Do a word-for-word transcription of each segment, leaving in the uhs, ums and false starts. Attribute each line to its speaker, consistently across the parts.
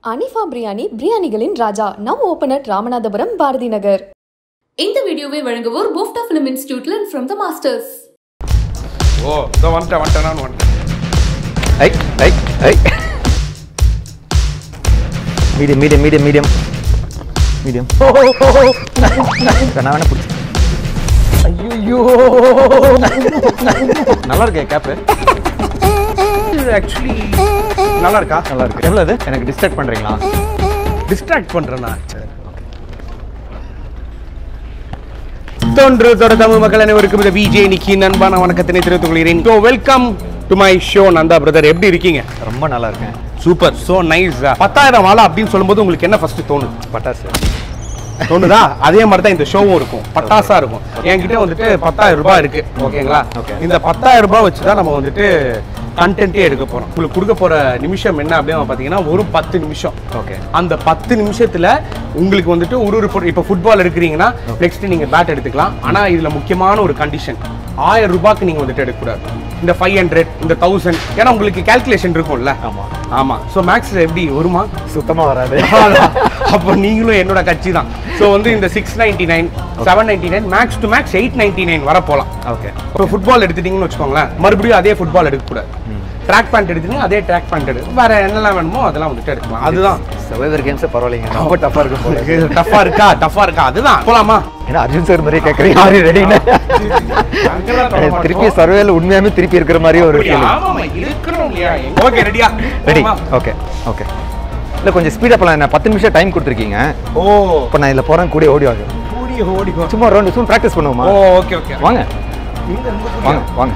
Speaker 1: Anifa Biryani, Biryanigalin Raja, now open at Ramanathapuram, Bharati Nagar. இந்த வீடியோவை வழங்குவோர் BOFTA film இன்ஸ்டிடியூட்ல and from the masters.
Speaker 2: ஓ சோ வந்துட்ட வந்துட்ட நான் வந்துட்ட.
Speaker 3: I I I medium medium medium medium medium ஓ நான் வேணா புடி. ஐயோ நல்லா இருக்கே கேப்.
Speaker 2: ஆக்சுவலி நல்லா இருக்கா?
Speaker 3: நல்லா இருக்கு. எவ்வளவு இது? எனக்கு டிஸ்ட்ராக்ட் பண்றீங்களா?
Speaker 2: டிஸ்ட்ராக்ட் பண்றேனா? தொன்று தொடர் தமிழ் மக்கள் அனைவருக்கும் இந்த V J Nikki நண்பான வணக்கத்தினை தெரிவித்துக் கொள்கிறேன். So welcome to my show Nanda brother. எப்படி இருக்கீங்க?
Speaker 3: ரொம்ப நல்லா இருக்கேன்.
Speaker 2: Super, so nice. பத்தாயிரம் வாழை அப்படின்னு சொல்லும்போது உங்களுக்கு என்ன ஃபர்ஸ்ட் தோணும்?
Speaker 3: பட்டாசு
Speaker 2: தோணுதா? அதே மாதிரி தான் இந்த ஷோவும் இருக்கும், பட்டாசா இருக்கும். என்கிட்ட வந்துட்டு பத்தாயிரம் ரூபாய் இருக்கு, ஓகேங்களா? இந்த பத்தாயிரம் ரூபாய் வச்சுதான் நம்ம வந்துட்டு கண்டென்ட்டே எடுக்க போறோம். உங்களுக்கு கொடுக்க போற நிமிஷம் என்ன அப்படின்னு பாத்தீங்கன்னா ஒரு பத்து நிமிஷம்.
Speaker 3: ஓகே.
Speaker 2: அந்த பத்து நிமிஷத்துல உங்களுக்கு வந்துட்டு ஒரு ஒரு இப்போ ஃபுட்பால் எடுக்கிறீங்கன்னா நெக்ஸ்ட் நீங்க பேட் எடுத்துக்கலாம். ஆனா இதுல முக்கியமான ஒரு கண்டிஷன், ஆயிரம் ரூபாய்க்கு நீங்க வந்துட்டு எடுக்கக்கூடாது. இந்த ஃபைவ் ஹண்ட்ரட் இந்த தௌசண்ட், ஏன்னா உங்களுக்கு கால்குலேஷன் இருக்கும்ல.
Speaker 3: ஆமா
Speaker 2: ஆமா. ஸோ மேக்ஸ்ல எப்படி வருமா?
Speaker 3: சுத்தமா வராது.
Speaker 2: அப்போ நீங்களும் என்னோட கட்சி தான். ஸோ வந்து இந்த six ninety nine seven ninety nine max to max eight ninety nine வர போகலாம்.
Speaker 3: ஓகே.
Speaker 2: இப்போ ஃபுட்பால் எடுத்துட்டீங்கன்னு வச்சுக்கோங்களேன், மறுபடியும் அதே ஃபுட்பால் எடுக்கக்கூடாது. ட்ராக் பேண்ட் எடுத்தீங்கன்னா அதே ட்ராக் பேண்ட் எடு, வேற என்னெல்லாம் வேணுமோ அதெல்லாம் வந்துட்டு எடுக்கலாம். அதுதான்
Speaker 3: சர்வைவர் கேம்ஸ் பரவாயில்லைங்க. ரொம்ப டஃபா இருக்கு.
Speaker 2: டஃபா இருக்கா? டஃபா இருக்கா? அதுதான் போலாமா?
Speaker 3: ஏன்னா அர்ஜுன் சார் மாதிரியே கேட்குறீங்க. ஆர் யூ ரெடின்னு? திருப்பி சர்வேல உண்மையாலுமே திருப்பி இருக்கிற மாதிரி ஒரு ஃபீலிங்.
Speaker 2: ஆமாமா இருக்குறோம் இல்லையா? ஓகே, ரெடியா?
Speaker 3: ரெடி. Okay okay. இல்லை கொஞ்சம் ஸ்பீடாக போகலாம். என்ன பத்து நிமிஷம் டைம் கொடுத்துருக்கீங்க.
Speaker 2: ஓ
Speaker 3: இப்போ நான் இதில் போகிறேன், கூட ஓடி வாங்க.
Speaker 2: ஓடி ஓடி
Speaker 3: சும்மா ரவுண்டு சும்மா ப்ராக்டிஸ் பண்ணுவோமா?
Speaker 2: Oh okay okay.
Speaker 3: வாங்க வாங்க வாங்க.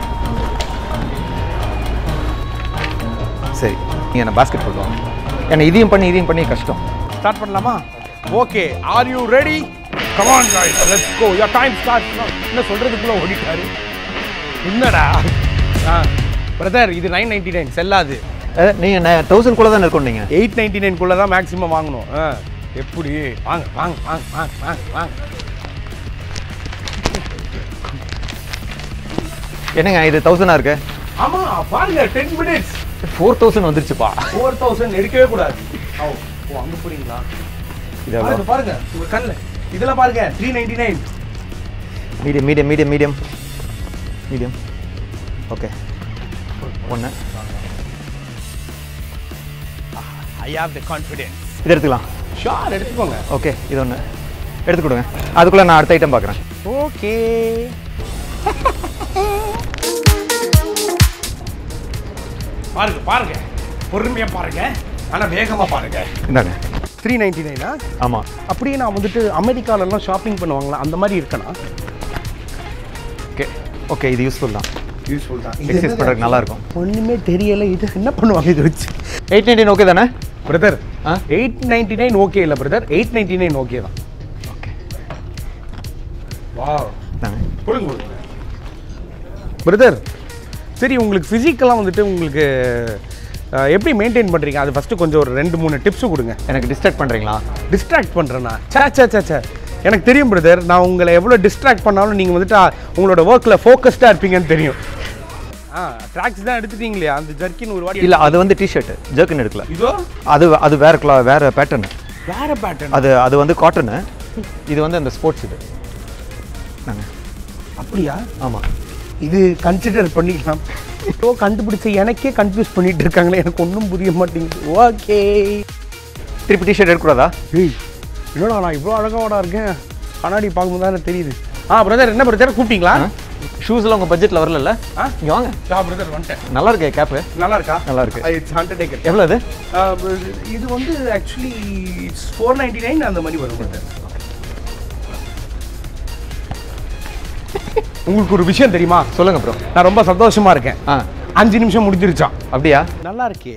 Speaker 3: சரி, நீங்கள் என்ன பாஸ்கெட் பால் வாங்க. ஏன்னா இதையும் பண்ணி இதையும் பண்ணி கஷ்டம்.
Speaker 2: ஸ்டார்ட் பண்ணலாமா? Okay, are you ready? Come on guys, let's go. Your time start now. என்ன சொல்றதுக்குள்ள ஓடிட்டாரு. என்னடா? ஆ பிரதர், இது நைன் நைன்டி நைன் செல்லாது.
Speaker 3: நீங்கள் தௌசண்ட் குள்ள தான் இருக்கும். நீங்கள்
Speaker 2: எயிட் நைன்டி நைன் குள்ள தான் மேக்ஸிமம் வாங்கணும். ஆ எப்படி? வாங்க வாங்க வாங்க வாங்க வாங்க வாங்க.
Speaker 3: என்னங்க இது தௌசண்டா இருக்கு?
Speaker 2: ஆமா பாருங்க, டென் மினிட்ஸ்
Speaker 3: ஃபோர் தௌசண்ட் வந்துருச்சுப்பா.
Speaker 2: ஃபோர் தௌசண்ட் எடுக்கவே கூடாது. ஓ ஓ அங்க போறீங்களா? இது பாருங்க உங்க கண்ணுல, இதெல்லாம் பாருங்க three ninety nine.
Speaker 3: Medium medium medium medium medium. Okay, ஒன்று.
Speaker 2: I have the confidence.
Speaker 3: இது எடுத்துக்கலாம்.
Speaker 2: ஷார் எடுத்துக்கோங்க.
Speaker 3: ஓகே, இது ஒன்று எடுத்து கொடுங்க. அதுக்குள்ளே நான் அடுத்த ஐட்டம் பார்க்குறேன்.
Speaker 2: ஓகே. பாருங்க பாருங்க, பொறுமையா பாருங்க, ஆனா வேகமா பாருங்க.
Speaker 3: இந்தாங்க.
Speaker 2: த்ரீ நைன்டி நைனா?
Speaker 3: ஆமாம்.
Speaker 2: அப்படியே நான் வந்துட்டு அமெரிக்காலெல்லாம் ஷாப்பிங் பண்ணுவாங்களா அந்த மாதிரி இருக்கணும்.
Speaker 3: ஓகே ஓகே, இது யூஸ்ஃபுல் தான்.
Speaker 2: யூஸ்ஃபுல் தான்.
Speaker 3: எக்ஸசைஸ் பண்ணுறதுக்கு நல்லா இருக்கும்.
Speaker 2: ஒன்றுமே தெரியல, இது என்ன பண்ணுவாங்க இது வச்சு?
Speaker 3: எயிட் நைன்டி நைன் ஓகே தானே
Speaker 2: brother?
Speaker 3: Ah
Speaker 2: eight ninety nine okay இல்லை brother, eight ninety nine okay தான்.
Speaker 3: ஓகே.
Speaker 2: வா
Speaker 3: தாங்க
Speaker 2: கொடுங்க பிரதர். சரி, உங்களுக்கு ஃபிசிக்கெல்லாம் வந்துட்டு உங்களுக்கு எப்படி மெயின்டைன் பண்ணுறீங்க? அது ஃபஸ்ட்டு கொஞ்சம் ஒரு ரெண்டு மூணு டிப்ஸு கொடுங்க.
Speaker 3: எனக்கு டிஸ்ட்ராக்ட் பண்ணுறீங்களா?
Speaker 2: டிஸ்ட்ராக்ட் பண்ணுறேன்னா? சே சே சே சே எனக்கு தெரியும் பிரதர், நான் உங்களை எவ்வளோ டிஸ்ட்ராக்ட் பண்ணாலும் நீங்கள் வந்துட்டு உங்களோட ஒர்க்கில் ஃபோக்கஸ்டாக இருப்பீங்கன்னு தெரியும். ஆ ட்ராக்ஸ் தான் எடுத்துட்டீங்களே, அந்த ஜர்க்கின் ஒரு வாட்டி.
Speaker 3: இல்லை, அது வந்து டிஷர்ட்டு, ஜர்க்கின் எடுக்கல.
Speaker 2: இதோ
Speaker 3: அது அது வேற கிளா வேற பேட்டர்னு.
Speaker 2: வேற பேட்டர்ன்?
Speaker 3: அது அது வந்து காட்டனு, இது வந்து அந்த ஸ்போர்ட்ஸ். இது நாங்கள்
Speaker 2: அப்படியா?
Speaker 3: ஆமாம்.
Speaker 2: இது கன்சிடர் பண்ணிக்கலாம். ஓ கண்டுபிடிச்ச எனக்கே கன்ஃபியூஸ் பண்ணிட்டு இருக்காங்களே, எனக்கு ஒன்றும் புரிய மாட்டேங்குது. ஓகே,
Speaker 3: திருப்பி டிஷர்ட் எடுக்கக்கூடாதா?
Speaker 2: ஏய் என்னடா நான் இவ்வளோ அழகாவோட இருக்கேன், கண்ணாடி பார்க்கும்போது தான் தெரியுது. ஆ பிரதர், என்ன பிரதர் கூப்பிட்டீங்களா?
Speaker 3: ஷூஸ்லாம் உங்கள் பட்ஜெட்டில் வரல? ஆ இங்கே வாங்க.
Speaker 2: ஆ பிரதர் வந்துட்டேன்.
Speaker 3: நல்லா இருக்கே கேப்பு.
Speaker 2: நல்லா இருக்கா?
Speaker 3: நல்லா இருக்கு.
Speaker 2: இட்ஸ் ஹண்ட்ரட் டேக்கர்.
Speaker 3: எவ்வளோ இது?
Speaker 2: இது வந்து actually it's four ninety nine அந்த மாதிரி வரும் பிரதர். உங்களுக்கு ஒரு விஷயம் தெரியுமா?
Speaker 3: சொல்லுங்க ப்ரோ.
Speaker 2: நான் ரொம்ப சந்தோஷமா இருக்கேன்.
Speaker 3: ஆ
Speaker 2: அஞ்சு நிமிஷம் முடிஞ்சிருச்சான்.
Speaker 3: அப்படியா?
Speaker 2: நல்லா இருக்கே.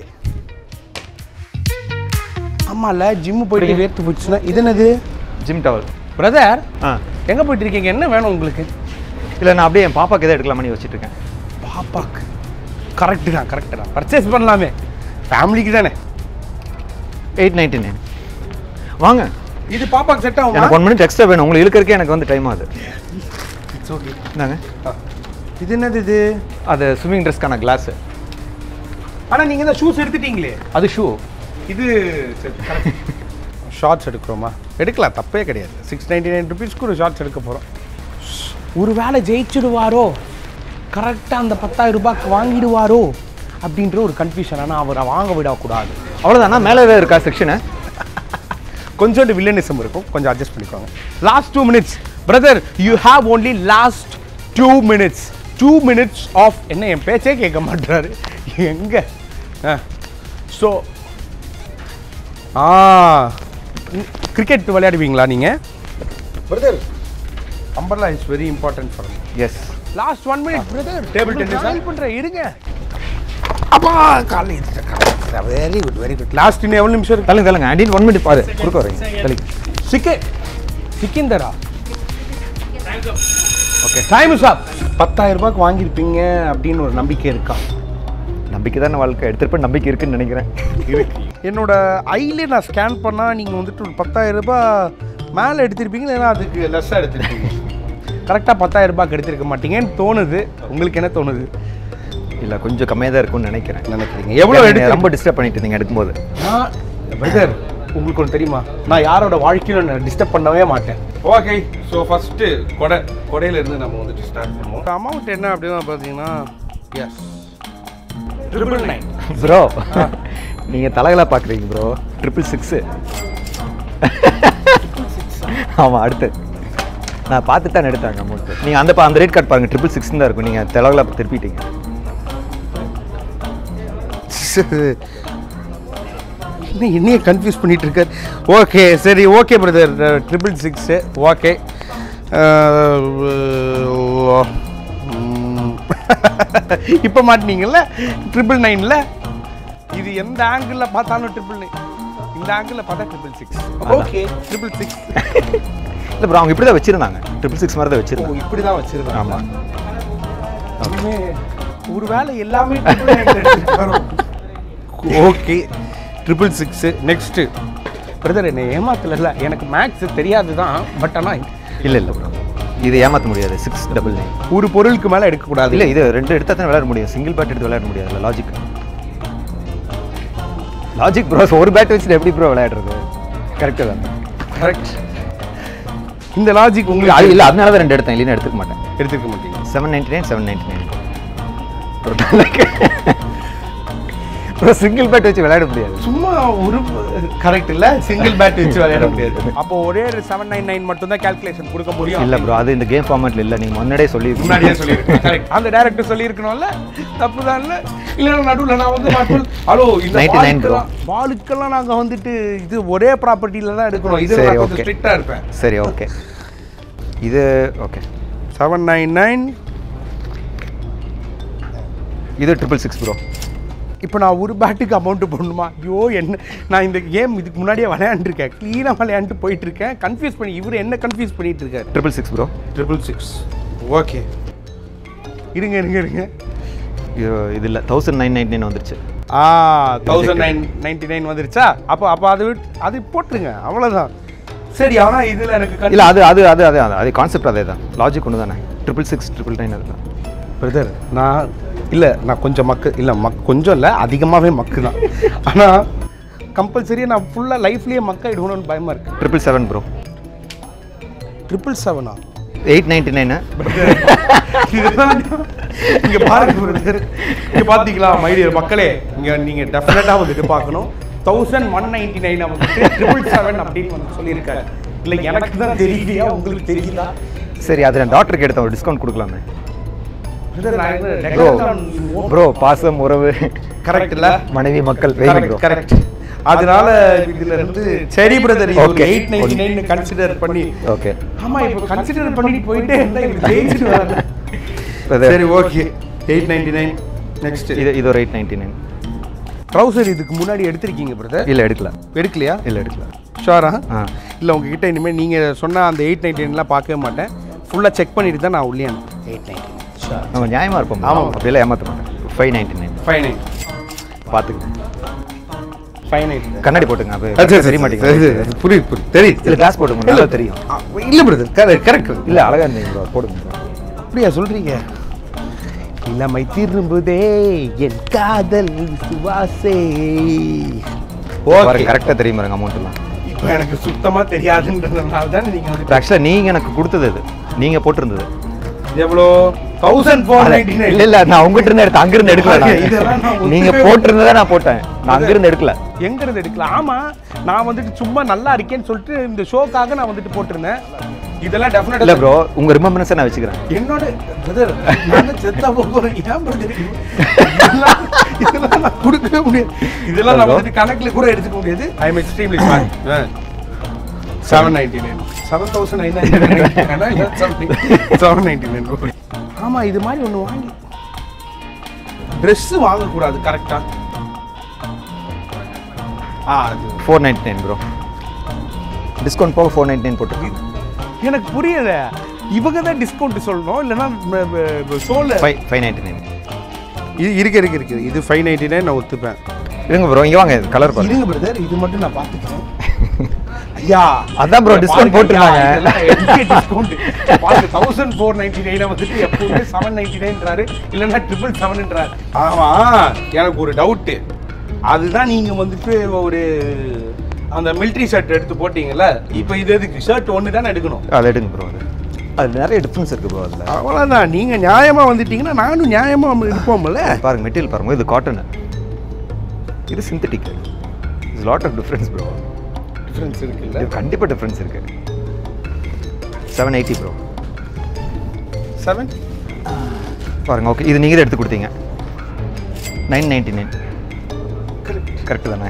Speaker 2: ஆமால, ஜிம்மு போயிட்டு வேர்த்து போச்சுன்னா இது என்னது?
Speaker 3: Gym towel.
Speaker 2: பிரதர்
Speaker 3: ஆ
Speaker 2: எங்கே போயிட்டு இருக்கீங்க? என்ன வேணும் உங்களுக்கு?
Speaker 3: இல்லை, நான் அப்படியே என் பாப்பாக்கு எதாவது எடுக்கலாமனு யோசிச்சுட்டு இருக்கேன்.
Speaker 2: பாப்பாக்கு? கரெக்டு தான் கரெக்டு தான், பர்ச்சேஸ் பண்ணலாமே, ஃபேமிலிக்கு தானே.
Speaker 3: எயிட் நைன்டி நைன் வாங்க.
Speaker 2: இது பாப்பாக்கு செட் ஆகும்.
Speaker 3: எனக்கு ஒன் மினிட் எக்ஸ்ட்ரா வேணும், உங்களுக்கு இழுக்கிறதுக்கே எனக்கு வந்து டைம் ஆகுது.
Speaker 2: It's okay.
Speaker 3: இந்தாங்க.
Speaker 2: இது என்னது? இது
Speaker 3: அது ஸ்விம்மிங் ட்ரெஸ்க்கான கிளாஸு.
Speaker 2: ஆனால் நீங்கள் தான் ஷூஸ் எடுத்துட்டீங்களே.
Speaker 3: அது ஷூ.
Speaker 2: இது ஷார்ட்ஸ் எடுக்கிறோமா? எடுக்கலாம், தப்பே கிடையாது. சிக்ஸ் நைன்டி நைன் ருபீஸ்க்கு ஒரு ஷார்ட்ஸ் எடுக்க போகிறோம். ஒரு வேளை ஜெயிச்சிடுவாரோ, கரெக்டாக அந்த பத்தாயிரம் ரூபாய்க்கு வாங்கிடுவாரோ அப்படின்ற ஒரு கன்ஃபியூஷன். ஆனால் அவரை வாங்க விடக்கூடாது.
Speaker 3: அவ்வளோதானா? மேலே ஏதாவது இருக்கா செக்ஷனு?
Speaker 2: கொஞ்சோண்டு வில்லனிசம் இருக்கும், கொஞ்சம் அட்ஜஸ்ட் பண்ணிக்கோங்க. Last two minutes brother, you have only last two minutes two minutes of என்ன என் பேச்சே கேட்க மாட்டாரு எங்க. ஸோ ஆ கிரிக்கெட் விளையாடுவீங்களா நீங்கள் brother? Umbrella is very important for me.
Speaker 3: Yes.
Speaker 2: Last one minute brother. Table tennis all பண்ணுறேன், இருங்க. அப்பா college very good very good. Last இன்னும் எவ்வளோ நிமிஷம் இருக்கு?
Speaker 3: தள்ளுங்க தள்ளுங்க. அடியில் ஒன் மினிட் பாரு கொடுக்க வரீங்க. தள்ளி
Speaker 2: சிக்கே சிக்கிந்தரா. Okay time is up. பத்தாயிரம் ரூபாய்க்கு வாங்கியிருப்பீங்க அப்படின்னு ஒரு நம்பிக்கை இருக்கா?
Speaker 3: நம்பிக்கை தானே வாழ்க்கை. எடுத்துகிட்டு நம்பிக்கை இருக்குன்னு நினைக்கிறேன்.
Speaker 2: இருக்கு. என்னோட ஐலே நான் ஸ்கேன் பண்ணால் நீங்கள் வந்துட்டு ஒரு பத்தாயிரம் ரூபாய் மேலே எடுத்திருப்பீங்க, இல்லைன்னா அதுக்கு லெஸ்ஸாக எடுத்திருப்பீங்க. கரெக்டாக பத்தாயிரம் ரூபாய்க்கு எடுத்திருக்க மாட்டீங்கன்னு தோணுது. உங்களுக்கு என்ன தோணுது?
Speaker 3: இல்லை, கொஞ்சம் கம்மியாக தான் இருக்கும்னு நினைக்கிறேன்.
Speaker 2: நினைக்கிறீங்க எவ்வளோ எடுத்து?
Speaker 3: ரொம்ப டிஸ்டர்ப் பண்ணிட்டு இருந்தீங்க எடுக்கும்போது.
Speaker 2: நான் பிரதர், உங்களுக்கு ஒன்று தெரியுமா, நான் யாரோட வாழ்க்கையிலும் நான் டிஸ்டர்ப் பண்ணவே மாட்டேன். ஓகே, ஸோ ஃபஸ்ட்டு கொடை கொடையிலேருந்து நம்ம வந்துட்டு ஸ்டார்ட் பண்ணுவோம். அமௌண்ட் என்ன அப்படின்னு பார்த்தீங்கன்னா எஸ் ட்ரிபிள் நைன்.
Speaker 3: ப்ரோ நீங்கள் தலைகளாக பார்க்குறீங்க ப்ரோ. Triple six. ஆமாம், அடுத்து நான் பார்த்து தான் எடுத்தாங்க அமௌண்ட். நீங்கள் அந்த அந்த ரேட் கார்டு பாருங்கள், ட்ரிபிள் சிக்ஸ் தான் இருக்கும். நீங்கள் தலைகளாக திருப்பிட்டீங்க.
Speaker 2: இன்னும் என்னையே கன்ஃபியூஸ் பண்ணிட்டு இருக்கார். ஓகே சரி, okay brother, triple six okay. இப்போ மாட்டினீங்கல்ல ட்ரிபிள் நைனில். இது எந்த ஆங்கிளில் பார்த்தாலும் ட்ரிபிள் நைன், இந்த ஆங்கிளில் பார்த்தா triple six. Okay triple six.
Speaker 3: இல்லை ப்ரோ, அவங்க இப்படி தான் வச்சுருந்தாங்க. ட்ரிபிள் சிக்ஸ் மாதிரி தான் வச்சுருந்தாங்க.
Speaker 2: இப்படி தான் வச்சுருந்தாங்க.
Speaker 3: ஆமாம்.
Speaker 2: ஒரு வேலை எல்லாமே okay triple six. Next brother, என்னை ஏமாத்தல. எனக்கு மேக்ஸ் தெரியாது தான், பட் ஆனால்
Speaker 3: இல்லை இல்லை ப்ரோ, இது ஏமாற்ற முடியாது. சிக்ஸ் டபுள் நைன்
Speaker 2: ஒரு பொருளுக்கு மேலே எடுக்கக்கூடாது.
Speaker 3: இல்லை, இது ரெண்டு எடுத்தால் தான் விளையாட முடியும். சிங்கிள் பேட் எடுத்து விளையாட முடியாது. Logic logic bro. ஒரு பேட் வச்சுட்டு எப்படி ப்ரோ விளையாடுறது? கரெக்டாக தான். கரெக்ட்.
Speaker 2: இந்த லாஜிக் உங்களுக்கு
Speaker 3: அது இல்லை, அதனால தான் ரெண்டு எடுத்தேன். இல்லைன்னு எடுத்துக்க மாட்டேன்.
Speaker 2: எடுத்துக்க மாட்டீங்க.
Speaker 3: Seven ninety nine seven ninety nine bro. Single bat வச்சு விளையாட முடியாது.
Speaker 2: சும்மா ஒரு கரெக்ட் இல்லை, சிங்கிள் பேட் வச்சு விளையாட முடியாது. அப்போ ஒரே ஒரு செவன் நைன் நைன் மட்டும் தான் கால்குலேஷன் கொடுக்க முடியும்.
Speaker 3: இல்லை ப்ரோ, அது இந்த கேம் ஃபார்மேட்டில் இல்லை. நீங்கள் முன்னாடியே சொல்லி
Speaker 2: முன்னாடியே சொல்லியிருக்கேன். கரெக்ட். அந்த டேரக்டர் சொல்லியிருக்கணும்ல, தப்பு தான். இல்லை இல்லை நடுவில் நான் வந்து மாட்டோம். Hello,
Speaker 3: ninety nine bro.
Speaker 2: பாலுக்கெல்லாம் நாங்கள் வந்துட்டு இது ஒரே ப்ராப்பர்ட்டியில் தான் எடுக்கணும். இது
Speaker 3: சரி,
Speaker 2: ஓகே, ஸ்ட்ரிக்டாக இருப்பேன்.
Speaker 3: சரி, ஓகே. இது ஓகே.
Speaker 2: Seven nine nine.
Speaker 3: இது ட்ரிபிள் சிக்ஸ் ப்ரோ.
Speaker 2: இப்போ நான் ஒரு பேட்டுக்கு அமௌண்ட்டு போடணுமா? ஐயோ, என்ன நான் இந்த கேம் இதுக்கு முன்னாடியே விளையாண்டுருக்கேன், க்ளீனாக விளையாண்டு போயிட்டு இருக்கேன். கன்ஃபியூஸ் பண்ணி இவர் என்ன கன்ஃபியூஸ் பண்ணிட்டு இருக்காரு.
Speaker 3: Triple six bro.
Speaker 2: Triple six okay. இருங்க இருங்க இருங்க
Speaker 3: இது இது இல்லை, தௌசண்ட் நைன் நைன்டி நைன் வந்துருச்சு.
Speaker 2: Ah thousand nine ninety nine வந்துருச்சா? அப்போ அப்போ அது அது போட்டுருங்க, அவ்வளோதான். சரி, ஆனால் இதில் எனக்கு
Speaker 3: இல்லை, அது அது அது அது அது கான்செப்ட் அதே தான். லாஜிக் ஒன்று தானே. ட்ரிபிள் சிக்ஸ் ட்ரிபிள் நைன் அதுதான்
Speaker 2: பிரதர். நான் இல்லை, நான் கொஞ்சம் மக்கு இல்லை, மக் கொஞ்சம் இல்லை, அதிகமாகவே மக்கு தான். ஆனால் கம்பல்சரியாக நான் ஃபுல்லாக லைஃப்லேயே மக்காயிடுவோன்னு பயமாக இருக்குது.
Speaker 3: Triple seven bro.
Speaker 2: ட்ரிபிள் செவனா?
Speaker 3: Eight ninety nine.
Speaker 2: இங்கே பாருங்க பிரதர், இங்கே பார்த்தீங்களா மைடியர் மக்களே, இங்கே நீங்கள் டெஃபினட்டாக வந்துட்டு பார்க்கணும். தௌசண்ட் ஒன் நைன்டி நைன் வந்துட்டு ட்ரிபிள் செவன் அப்படின்னு வந்து சொல்லியிருக்காரு. இல்லை, எனக்கு தான் தெரியலையா, உங்களுக்கு தெரியுதா?
Speaker 3: சரி, அது என் டாக்டருக்கு எடுத்த ஒரு டிஸ்கவுண்ட் கொடுக்கலாமே
Speaker 2: ப்ரோ.
Speaker 3: ப்ரோ, பாசம் உறவு
Speaker 2: கரெக்ட் இல்லை,
Speaker 3: மனைவி மக்கள்
Speaker 2: கரெக்ட். அதனால இதுல இருந்து சரி brother, okay eight ninety nine consider பண்ணி.
Speaker 3: ஓகே.
Speaker 2: ஆமா, இப்போ கன்சிடர் பண்ணிட்டு போயிட்டே இருந்தா இவரு ஜெயிச்சிட்டு வராங்க. சரி, okay eight ninety nine. Next
Speaker 3: இது இது ஒரு எயிட் நைன்டி நைன்.
Speaker 2: ட்ரௌசர் இதுக்கு முன்னாடி எடுத்திருக்கீங்க பிரதர்?
Speaker 3: இல்லை, எடுக்கல.
Speaker 2: எடுக்கலையா?
Speaker 3: இல்லை, எடுக்கல.
Speaker 2: ஷோரா?
Speaker 3: ஆ
Speaker 2: இல்லை, உங்ககிட்ட இனிமேல் நீங்கள் சொன்ன அந்த எயிட் நைன்டி நைன்லாம் பார்க்கவே மாட்டேன். ஃபுல்லாக செக் பண்ணிட்டு தான் நான் உள்ளே எயிட் நைன்டி நைன்.
Speaker 3: நம்ம நியாயமாக இருப்போம்.
Speaker 2: ஆமாம்,
Speaker 3: அப்படியெல்லாம் ஏமாற்ற மாட்டேன். Five ninety nine.
Speaker 2: Five nine
Speaker 3: பார்த்துக்கங்க.
Speaker 2: ஃபைவ் நைன்
Speaker 3: கண்ணாடி போட்டுங்க. அது தெரிய மாட்டேங்குது.
Speaker 2: புரியுது புரியுது தெரியுது.
Speaker 3: இல்லை, கிளாஸ் போட்டுங்க, நல்லா தெரியும்.
Speaker 2: இல்லை பிரதர், கரெக்ட் கரெக்ட்.
Speaker 3: இல்லை, அழகாக இருந்தீங்க, போடுங்க.
Speaker 2: அப்படியா சொல்கிறீங்க? இளமை திரும்புதே என் காதல் சுவாசே.
Speaker 3: பாருங்க கரெக்டாக தெரியும் பாருங்க அமௌண்ட்லாம்.
Speaker 2: இப்போ எனக்கு சுத்தமாக தெரியாதுன்றதுனால தான் நீங்கள் வந்து
Speaker 3: ஆக்சுவலாக நீங்கள் எனக்கு கொடுத்தது அது நீங்கள் போட்டிருந்தது
Speaker 2: எவ்வளோ தௌசண்ட் ஃபோர் நைன்டி நைன்
Speaker 3: இல்லை இல்லை நான் உங்ககிட்ட இருந்து எடுத்து அங்கிருந்து எடுக்கல. நீங்கள் போட்டிருந்ததை நான் போட்டேன், நான் அங்கிருந்து எடுக்கல.
Speaker 2: எங்கிருந்து எடுக்கல? ஆமாம், நான் வந்துட்டு சும்மா நல்லா இருக்கேன்னு சொல்லிட்டு இந்த ஷோக்காக நான் வந்துட்டு போட்டிருந்தேன். இதெல்லாம் டெஃபினட்டா
Speaker 3: இல்ல ப்ரோ, உங்க ரிமெம்பரன்ஸ் நான் வெச்சுக்கிறேன்.
Speaker 2: என்னோட பிரதர் நான் செத்தா போறேன். ஏன் பிரதர் இதெல்லாம் நான் கொடுக்கவே முடியாது. இதெல்லாம் நான் வந்து கணக்குல கூட எடுத்துக்க முடியாது. I am extremely sorry. seven ninety-nine seven thousand nine ninety-nine seven ninety-nine. ஆமா, இது மாதிரி ஒண்ணு வாங்கி Dress வாங்க கூடாது. கரெக்ட்டா? ஆ அது
Speaker 3: four ninety-nine ப்ரோ. டிஸ்கவுண்ட் போக four ninety-nine போட்டுருக்கீங்க.
Speaker 2: எனக்கு புரியல. இவங்க தான் டிஸ்கவுண்ட் சொல்லணும், இல்லனா சோல
Speaker 3: five ninety-nine.
Speaker 2: இது இருக்கு இருக்கு இருக்கு. இது five ninety-nine நான் ஒத்துப்பேன்.
Speaker 3: இருங்க ப்ரோ, இங்க வாங்க, கலர் பாருங்க.
Speaker 2: இருங்க பிரதர், இது மட்டும் நான் பாத்துக்கிறேன். ஐயா,
Speaker 3: அதான் ப்ரோ டிஸ்கவுண்ட் போட்டுருக்காங்க.
Speaker 2: இதெல்லாம் எதுக்கு டிஸ்கவுண்ட்? பாருங்க fourteen ninety-nine வந்துட்டு எப்பவுமே seven ninety-nine ன்றாரு, இல்லனா triple seven ன்றாரு. ஆமா, எனக்கு ஒரு டவுட். அதுதான் நீங்க வந்துட்டு ஒரு அந்த மிலிட்டரி ஷர்ட் எடுத்து போட்டீங்கல்ல, இப்போ இது எதுக்கு? ஷர்ட் ஒன்று தானே எடுக்கணும்.
Speaker 3: அதை எடுங்க ப்ரோ. அது அது நிறைய டிஃப்ரென்ஸ் இருக்கு ப்ரோ. அதில்
Speaker 2: அவ்வளோதான். நீங்கள் நியாயமாக வந்துட்டீங்கன்னா நானும் நியாயமாக இருப்போம்ல.
Speaker 3: பாருங்க, மெட்டீரியல் பாருங்க. இது காட்டன், இது synthetic. It's lot of difference bro.
Speaker 2: Difference இருக்குல்ல?
Speaker 3: இது கண்டிப்பாக டிஃப்ரென்ஸ் இருக்கு. Seven eighty bro.
Speaker 2: செவன்
Speaker 3: பாருங்க. ஓகே, இது நீங்களே எடுத்து கொடுத்தீங்க. நைன் நைன்டி நைன் கரெக்டு தானே?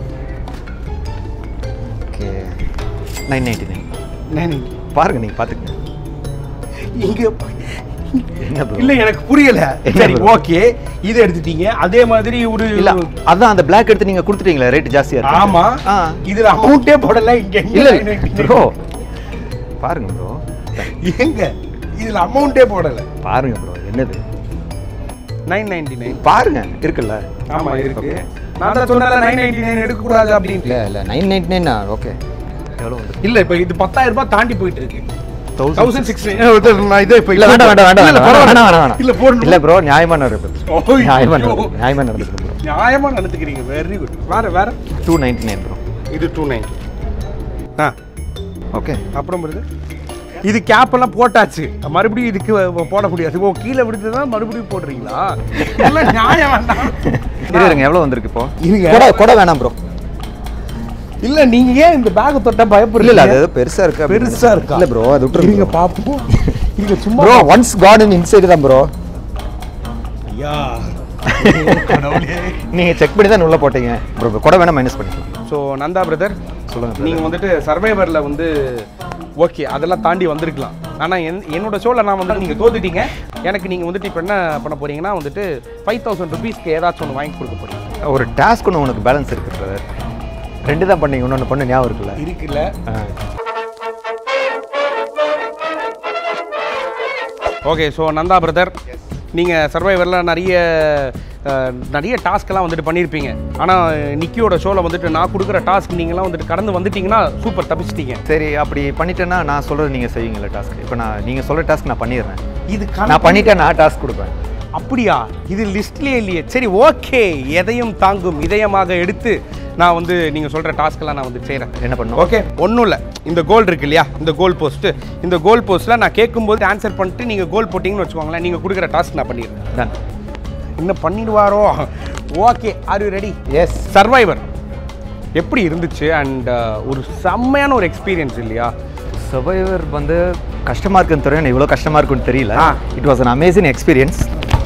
Speaker 3: Okay, nine ninety nine
Speaker 2: nine
Speaker 3: பாருங்க, நீங்கள் பார்த்துக்கங்க.
Speaker 2: இங்கே
Speaker 3: என்ன ப்ரோ?
Speaker 2: இல்லை, எனக்கு புரியல. சரி, ஓகே, இது எடுத்துட்டீங்க. அதே மாதிரி ஒரு
Speaker 3: இல்ல, அதான் அந்த பிளாக் எடுத்து நீங்க கொடுத்துட்டீங்களா? ரேட் ஜாஸ்தியா இருக்கு.
Speaker 2: ஆமா, இதுல அமௌண்ட்டே போடல. இங்க
Speaker 3: இல்ல ப்ரோ, பாருங்க ப்ரோ,
Speaker 2: எங்க இதுல அமௌண்ட்டே போடல.
Speaker 3: பாருங்க ப்ரோ, என்னது
Speaker 2: nine ninety-nine
Speaker 3: பாருங்க, இருக்குல்ல?
Speaker 2: ஆமா இருக்கு. நான் தான் சொன்னல nine ninety-nine எடுக்க கூடாது அப்படி.
Speaker 3: இல்ல இல்ல nine ninety-nine. ஓகே, எவ்வளவு வந்து?
Speaker 2: இல்ல, இப்போ இது பத்தாயிரம் ரூபாய் தாண்டி போயிட்டு இருக்கு.
Speaker 3: thousand six hundred.
Speaker 2: நான் இதே இப்போ
Speaker 3: இல்ல, வேண்டாம் வேண்டாம் வேண்டாம். இல்ல வேண்டாம் வேண்டாம்.
Speaker 2: இல்ல போடு.
Speaker 3: இல்ல ப்ரோ, நியாயமா நடந்துக்கு. நியாயமா நடந்துக்கு. நியாயமா நடந்துக்கு ப்ரோ.
Speaker 2: நியாயமா நடந்துக்கிறீங்க. Very good. வேற வேற
Speaker 3: two ninety-nine ப்ரோ.
Speaker 2: இது two ninety. ஆ
Speaker 3: ஓகே.
Speaker 2: அப்புறம் வருது. இது கேப் எல்லாம் போட்டாச்சு, மறுபடியும் இதுக்கு போட முடியாது. ஓ, கீழே விடுத்துதான் மறுபடியும் போடுறீங்களா? இதெல்லாம் நியாயம் வேண்டாம்.
Speaker 3: இருங்க, எவ்வளவு வந்திருக்கு இப்போ?
Speaker 2: இருங்க,
Speaker 3: கொடை கொடை வேணாம் ப்ரோ.
Speaker 2: இல்ல, நீங்க ஏன் இந்த பேக் தொட்டா பயப்படுறீங்க?
Speaker 3: இல்ல, அது பெருசா இருக்கு.
Speaker 2: பெருசா இருக்கா?
Speaker 3: இல்ல ப்ரோ, அது விட்டுருங்க.
Speaker 2: நீங்க பாப்போம். இங்க சும்மா
Speaker 3: bro, once got in inside தான் ப்ரோ.
Speaker 2: ஐயா, கடவுளே,
Speaker 3: நீங்க செக் பண்ணி தான் உள்ள போட்டீங்க ப்ரோ. கொடை வேணா மைனஸ் பண்ணிக்கலாம்.
Speaker 2: ஸோ நந்தா பிரதர்,
Speaker 3: சொல்லுங்க.
Speaker 2: நீங்க வந்துட்டு சர்வைவர்ல வந்து ஓகே அதெல்லாம் தாண்டி வந்திருக்கலாம். ஆனால் என் என்னோட ஷோவில் நான் வந்து நீங்கள் தோத்துட்டீங்க. எனக்கு நீங்கள் வந்துட்டு இப்போ என்ன பண்ண போறீங்கன்னா வந்துட்டு ஃபைவ் தௌசண்ட் ருபீஸ்க்கு ஏதாச்சும் ஒன்று வாங்கி கொடுக்க போறீங்க.
Speaker 3: ஒரு டாஸ்க் ஒன்று உனக்கு பேலன்ஸ் இருக்கு பிரதர். ரெண்டு தான் பண்ணீங்க, இன்னொன்று பண்ண ஞாபகம் இருக்குல்ல?
Speaker 2: இருக்குல்ல. ஓகே, ஸோ நந்தா பிரதர், நீங்கள் சர்வைவரில் நிறைய நிறைய டாஸ்க்கெல்லாம் வந்துட்டு பண்ணியிருப்பீங்க. ஆனால் நிக்கியோட ஷோவில் வந்துட்டு நான் கொடுக்குற டாஸ்க் நீங்களாம் வந்துட்டு கடந்து வந்துட்டீங்கன்னா சூப்பர், தப்பிச்சிட்டீங்க.
Speaker 3: சரி, அப்படி பண்ணிட்டேன்னா நான் சொல்கிறது நீங்கள் செய்வீங்களா டாஸ்க்? இப்போ நான் நீங்கள் சொல்கிற டாஸ்க் நான் பண்ணிடுறேன்.
Speaker 2: இது
Speaker 3: நான் பண்ணிட்டேன், நான் டாஸ்க் கொடுப்பேன்.
Speaker 2: அப்படியா? இது லிஸ்ட்லேயே இல்லையே. சரி, ஓகே, எதையும் தாங்கும் இதயமாக எடுத்து நான் வந்து நீங்கள் சொல்கிற டாஸ்க்கெல்லாம் நான் வந்து செய்கிறேன்.
Speaker 3: என்ன பண்ணும்?
Speaker 2: ஓகே, ஒன்றும் இல்லை. இந்த கோல் இருக்கு இல்லையா, இந்த கோல் போஸ்ட்டு, இந்த கோல் போஸ்ட்டில் நான் கேட்கும்போது ஆன்சர் பண்ணிட்டு நீங்கள் கோல் போட்டிங்கன்னு வச்சுக்கோங்களேன், நீங்கள் கொடுக்குற டாஸ்க் நான் பண்ணிடுறேன்.
Speaker 3: டன்.
Speaker 2: இன்னும் பண்ணிடுவாரோ? Okay, are you ready?
Speaker 3: Yes.
Speaker 2: Survivor எப்படி இருந்துச்சு? அண்ட் ஒரு செம்மையான ஒரு எக்ஸ்பீரியன்ஸ் இல்லையா?
Speaker 3: சர்வைவர் வந்து கஷ்டமாக இருக்குன்னு தெரியும், இவ்வளோ கஷ்டமாக இருக்குன்னு தெரியல. It was an amazing experience.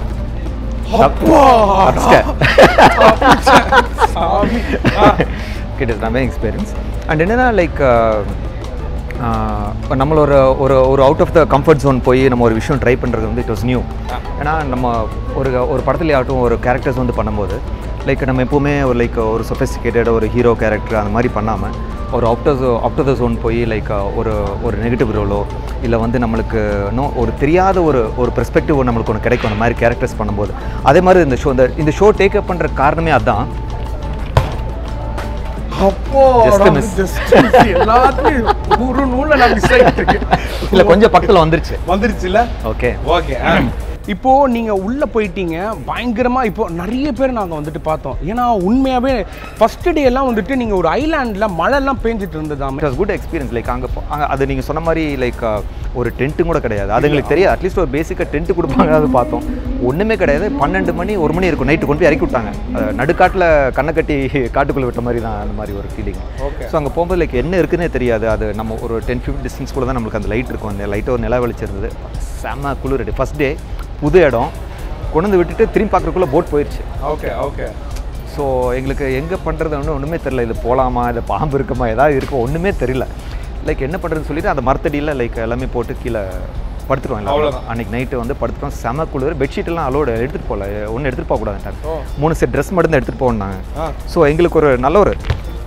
Speaker 3: It is amazing experience. And என்னன்னா, லைக் நம்மள ஒரு ஒரு ஒரு out of the comfort zone போய் நம்ம ஒரு விஷயம் ட்ரை பண்ணுறது வந்து இட் வாஸ் நியூ. ஏன்னா நம்ம ஒரு ஒரு படத்துலேயே ஆகட்டும், ஒரு கேரக்டர்ஸ் வந்து பண்ணும்போது லைக் நம்ம எப்போவுமே ஒரு லைக் ஒரு சொஃபிஸ்டிகேட்டட் ஒரு ஹீரோ கேரக்டர் அந்த மாதிரி பண்ணாமல் ஒரு அவுட்டர் அவுட்டர் த ஜோன் போய் லைக் ஒரு ஒரு நெகட்டிவ் ரோலோ இல்லை வந்து நம்மளுக்கு இன்னும் ஒரு தெரியாத ஒரு ஒரு பெர்ஸ்பெக்டிவ் நம்மளுக்கு ஒன்று கிடைக்கும் அந்த மாதிரி கேரக்டர்ஸ் பண்ணும்போது. அதே மாதிரி இந்த ஷோ இந்த இந்த ஷோ டேக்அப் பண்ணுற காரணமே அதுதான்.
Speaker 2: அப்போ எல்லாத்தையும் ஒரு நூல்ல நான் மிஸ் ஆகிட்டு இருக்கேன்.
Speaker 3: இல்லை, கொஞ்சம் பக்கத்தில் வந்துருச்சு
Speaker 2: வந்துருச்சுல்ல?
Speaker 3: Okay
Speaker 2: okay. இப்போது நீங்கள் உள்ளே போயிட்டீங்க பயங்கரமாக. இப்போ நிறைய பேர் நாங்கள் வந்துட்டு பார்த்தோம். ஏன்னா உண்மையாகவே ஃபஸ்ட்டு டே எல்லாம் வந்துட்டு நீங்கள் ஒரு ஐலாண்டில் மழைலாம் பேஞ்சிட்டு இருந்ததாமே.
Speaker 3: It was good experience. Like அங்கே அங்கே அது நீங்கள் சொன்ன மாதிரி லைக் ஒரு டென்ட்டு கூட கிடையாது. அது எங்களுக்கு தெரியாது. அட்லீஸ்ட் ஒரு பேசிக்காக டென்ட்டு கொடுப்பாங்க. அது பார்த்தோம். ஒன்றுமே கிடையாது. பன்னெண்டு மணி ஒரு மணி இருக்கும் நைட்டு கொண்டு போய் இறக்கி விட்டாங்க. நடுக்காட்டில் கண்ணை கட்டி காட்டுக்குள்ளே விட்ட மாதிரி தான் அந்த மாதிரி ஒரு ஃபீலிங். ஸோ அங்கே போகும்போது லைக் என்ன இருக்குன்னே தெரியாது. அது நம்ம ஒரு டென் ஃபிஃப்டி டிஸ்டன்ஸ் கூட தான் நம்மளுக்கு அந்த லைட் இருக்கும். அந்த லைட்டை ஒரு நிலா வெளிச்சிருந்தது. செம்ம குளிர். ஃபஸ்ட் டே புது இடம் கொண்டு வந்து விட்டுட்டு திரும்பி பார்க்குறக்குள்ளே போட் போயிடுச்சு.
Speaker 2: Okay okay.
Speaker 3: ஸோ எங்களுக்கு எங்கே பண்ணுறது ஒன்றும் ஒன்றுமே தெரியல. இது போகலாமா, இல்லை பாம்பு இருக்குமா, ஏதாவது இருக்கோ ஒன்றுமே தெரியல. லைக் என்ன பண்ணுறதுன்னு சொல்லிட்டு அந்த மரத்தடியில் லைக் எல்லாமே போட்டு கீழே படுத்துருவோம். எல்லாம் அன்றைக்கி நைட்டு வந்து படுத்துட்டோம். செம குளிர். பெட்ஷீட்டெல்லாம் அலோடு எடுத்துகிட்டு போகல. ஒன்றும் எடுத்துகிட்டு போகக்கூடாதுட்டாங்க. மூணு செட் ட்ரெஸ் மட்டும் தான் எடுத்துகிட்டு போனாங்க. ஸோ எங்களுக்கு ஒரு நல்ல ஒரு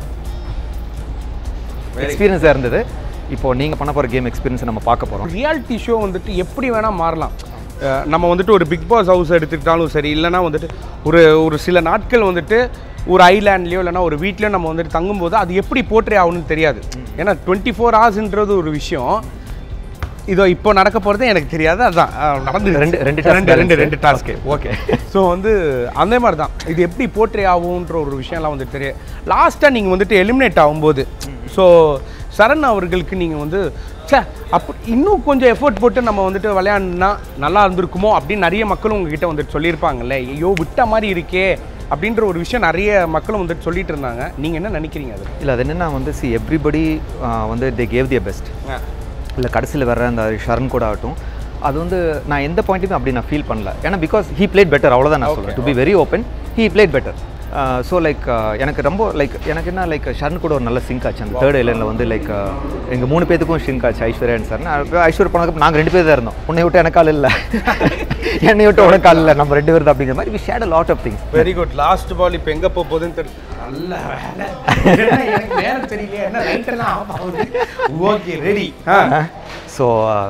Speaker 3: எக்ஸ்பீரியன்ஸாக இருந்தது. இப்போது நீங்கள் பண்ண போகிற கேம் எக்ஸ்பீரியன்ஸ் நம்ம பார்க்க போகிறோம்.
Speaker 2: ரியாலிட்டி ஷோ வந்துட்டு எப்படி வேணால் மாறலாம். நம்ம வந்துட்டு ஒரு பிக் பாஸ் ஹவுஸ் எடுத்துக்கிட்டாலும் சரி, இல்லைனா வந்துட்டு ஒரு ஒரு சில நாட்கள் வந்துட்டு ஒரு ஐலாண்ட்லேயோ இல்லைனா ஒரு வீட்லேயோ நம்ம வந்துட்டு தங்கும்போது அது எப்படி போர்ட்ரே ஆகணும்னு தெரியாது. ஏன்னா டுவெண்ட்டி ஃபோர் ஹவர்ஸ்ன்றது ஒரு விஷயம். இதோ இப்போ நடக்க போகிறது எனக்கு தெரியாது. அதுதான் நடந்து
Speaker 3: ரெண்டு ரெண்டு
Speaker 2: ரெண்டு ரெண்டு ரெண்டு டாஸ்க்கு. ஓகே. ஸோ வந்து அந்த மாதிரி தான் இது எப்படி போர்ட்ரே ஆகுன்ற ஒரு விஷயம்லாம் வந்துட்டு தெரியும். லாஸ்ட்டாக நீங்கள் வந்துட்டு எலிமினேட் ஆகும்போது ஸோ சரண் அவர்களுக்கு நீங்கள் வந்து சே அப்போ இன்னும் கொஞ்சம் எஃபோர்ட் போட்டு நம்ம வந்துட்டு விளையாடுனா நல்லா இருந்திருக்குமோ அப்படின்னு நிறைய மக்களும் உங்ககிட்ட வந்துட்டு சொல்லியிருப்பாங்கல்ல. ஐயோ விட்ட மாதிரி இருக்கே அப்படின்ற ஒரு விஷயம் நிறைய மக்களும் வந்துட்டு சொல்லிட்டு இருந்தாங்க. நீங்கள் என்ன நினைக்கிறீங்க அது?
Speaker 3: இல்லை அது என்னென்னா வந்து சி எவ்ரிபடி வந்து தே கேவ் தியர் பெஸ்ட். இல்லை கடைசியில் வர்ற அந்த ஷரண் கூட ஆகட்டும், அது வந்து நான் எந்த பாயிண்ட்டுமே அப்படி நான் ஃபீல் பண்ணல. ஏன்னா பிகாஸ் ஹீ பிளேட் பெட்டர், அவ்வளோதான் நான் சொல்லுவேன். To be very open, he played better. So like எனக்கு ரொம்ப லைக் எனக்கு என்ன லைக் ஷரண் கூட ஒரு நல்ல சிங்க் ஆச்சு. அந்த தேர்ட் ஐலனில் வந்து லைக் எங்கள் மூணு பேத்துக்கும் சிங்க் ஆச்சு. ஐஸ்வர்யா அண்ட் சரண். ஐஸ்வர்யா போனதுக்கு நாங்கள் ரெண்டு பேர் தான் இருந்தோம். உன்னை விட்டு எனக்கு ஆள் இல்லை, என்னை விட்டு உனக்கு ஆள் இல்லை, நம்ம ரெண்டு பேர் தான் அப்படிங்கிற மாதிரி we shared a lot of things.
Speaker 2: Very good. Last ball இப்போ எங்கே போக போகுதுன்னு தெரியும். நல்ல வேலை. எனக்கு நேரம் தெரியல. என்ன லைட்டெல்லாம் ஆஃப் ஆகுது. Okay ready.
Speaker 3: ஸோ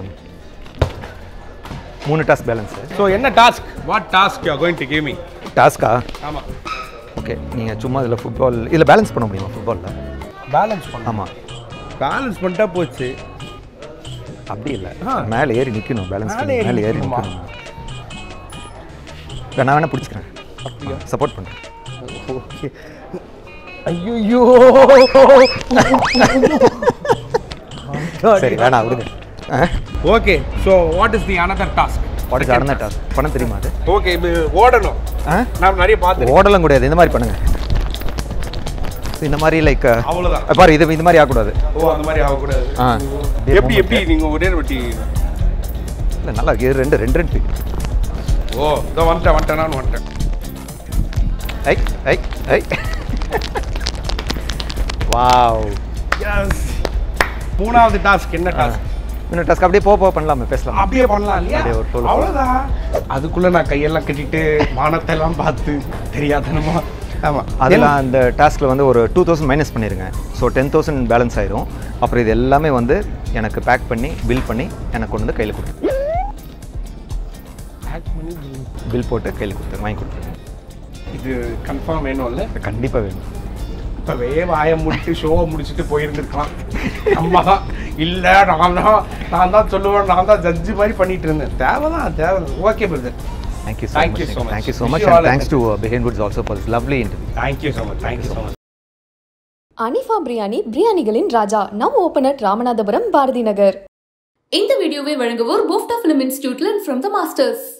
Speaker 3: மூணு டாஸ்க் பேலன்ஸ்.
Speaker 2: ஸோ என்ன task? What task you are going to give me?
Speaker 3: டாஸ்கா?
Speaker 2: ஆமாம்.
Speaker 3: ஓகே, நீங்கள் சும்மா இதில் ஃபுட்பால் இதில் பேலன்ஸ் பண்ண முடியுமா? ஃபுட்பாலில்
Speaker 2: பேலன்ஸ் பண்ண?
Speaker 3: ஆமாம்,
Speaker 2: பேலன்ஸ் பண்ணிட்டா போச்சு.
Speaker 3: அப்படி இல்லை, மேலே ஏறி நிற்கணும். பேலன்ஸ் மேலே ஏறி நிற்கணும். நான் வேணா பிடிச்சிக்கிறேன். அப்படியா? சப்போர்ட் பண்ணுறேன்.
Speaker 2: ஓகே. ஐயோ
Speaker 3: சரி வேணா விடுங்க.
Speaker 2: Okay. So what is the another task?
Speaker 3: What is another task? பண்ண தெரியுமா அது?
Speaker 2: ஓகே, இது ஓடணும். நான் நிறைய பார்த்து
Speaker 3: ஓடலாம் கூடாது. இந்த மாதிரி பண்ணுங்க. இந்த மாதிரி லைக்
Speaker 2: அவ்வளோதான்.
Speaker 3: பாரு, இது இந்த மாதிரி ஆகக்கூடாது.
Speaker 2: ஓ, அந்த மாதிரி ஆகக்கூடாது.
Speaker 3: ஆ,
Speaker 2: எப்படி எப்படி நீங்கள் ஒரே வெட்டி?
Speaker 3: இல்லை நல்லா இருக்கு. ரெண்டு ரெண்டு ரெண்டு.
Speaker 2: ஓ, இதோ வந்துட்டேன் வந்துட்டேன் நான் வந்துட்டேன்.
Speaker 3: I I I wow.
Speaker 2: Yes. மூணாவது டாஸ்க் என்ன டாஸ்க்?
Speaker 3: இன்னும் டாஸ்க் அப்படியே போக போக பண்ணலாமே, பேசலாம்.
Speaker 2: அப்படியே பண்ணலாம் இல்லையா?
Speaker 3: ஒரு
Speaker 2: அவ்வளோதான். அதுக்குள்ளே நான் கையெல்லாம் கட்டிட்டு வானத்தை எல்லாம் பார்த்து தெரியாதனமா. ஆமாம்,
Speaker 3: அதெல்லாம் அந்த டாஸ்கில் வந்து ஒரு டூ தௌசண்ட் மைனஸ் பண்ணிடுங்க. ஸோ டென் தௌசண்ட் பேலன்ஸ் ஆயிரும். அப்புறம் இது எல்லாமே வந்து எனக்கு பேக் பண்ணி பில் பண்ணி எனக்கு கொண்டு வந்து கையில் கொடுத்து
Speaker 2: பேக் பண்ணி
Speaker 3: பில் போட்டு கையில் கொடுத்து வாங்கி கொடுத்துருங்க.
Speaker 2: இது கன்ஃபார்ம் வேணும்ல?
Speaker 3: கண்டிப்பாக வேணும்.
Speaker 2: இப்போவே வாயை முடிச்சு ஷோவை முடிச்சுட்டு போயிருந்துருக்கலாம். நம்ம தான் இல்லை, நான் தான் நான் தான் சொல்லுவேன், நான் தான் ஜட்ஜு மாதிரி பண்ணிட்டு இருந்தேன். தேவைதான் தேவை. Okay brother.
Speaker 3: Thank you so
Speaker 2: Thank
Speaker 3: much.
Speaker 2: you so much.
Speaker 3: Thank you so much. And thanks to uh, Behindwoods also for this lovely interview.
Speaker 2: Thank you so much. Thank you so much.
Speaker 1: Hanifa biryani பிரியாணிகளின் ராஜா now open at Ramanathapuram Bharathi Nagar. இந்த வீடியோவை வழங்குவோர் BOFTA film institute learn from the masters.